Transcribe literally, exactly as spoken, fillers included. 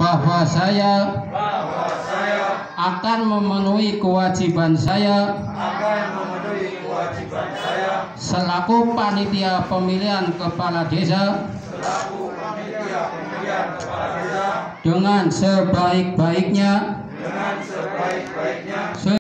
bahwa saya, bahwa saya akan memenuhi kewajiban saya akan memenuhi kewajiban saya selaku panitia pemilihan kepala desa selaku panitia pemilihan kepala desa dengan sebaik-baiknya dengan sebaik-baiknya